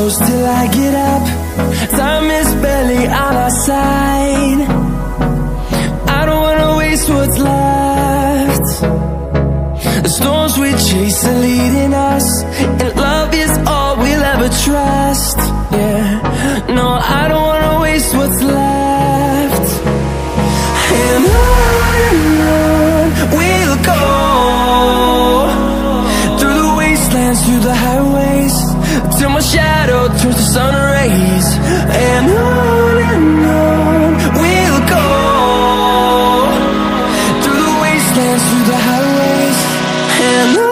close till I get up. Time is barely on our side. I don't wanna waste what's left. The storms we chase are leading us, and love is all we'll ever trust. Yeah, no, I don't wanna waste what's left. And on we'll go, through the wastelands, through the highways, till my shadow turns to sun rays. And on we'll go, through the wastelands, through the highways, and on we'll go.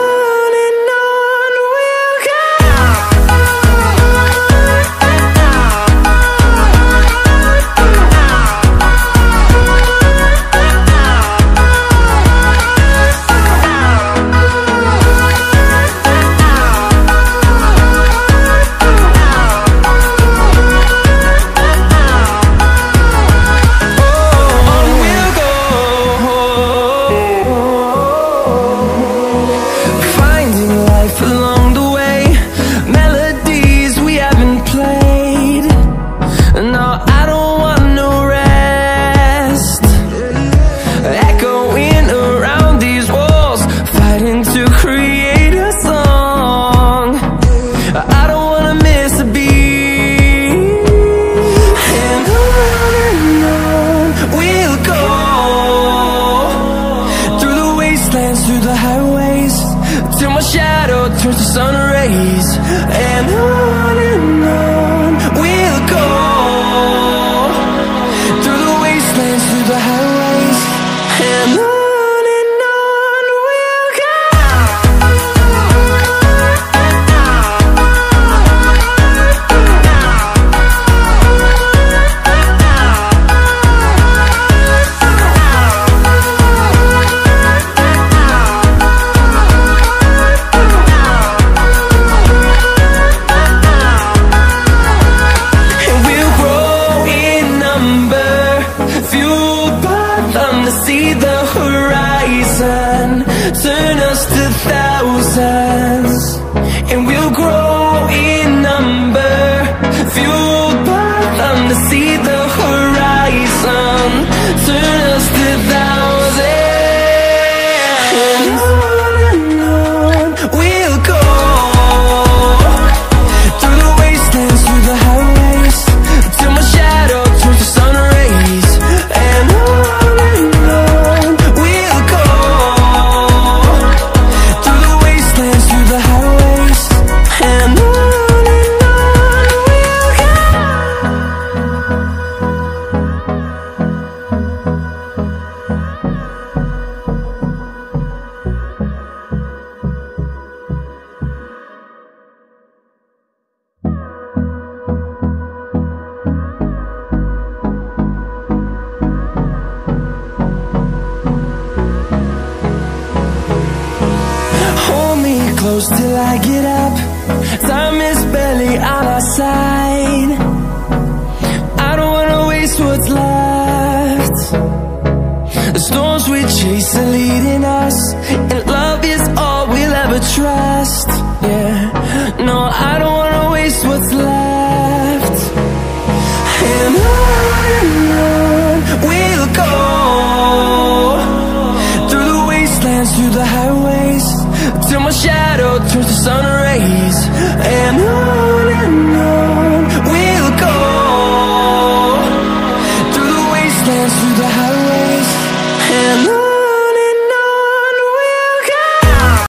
Till I get up, time is barely on our side. I don't wanna waste what's left. The storms we chase are leading us, and love is all we'll ever trust. Yeah, no, I don't wanna waste what's left. And on we'll go, through the wastelands, through the highways, till my shadow turns to sun rays. And on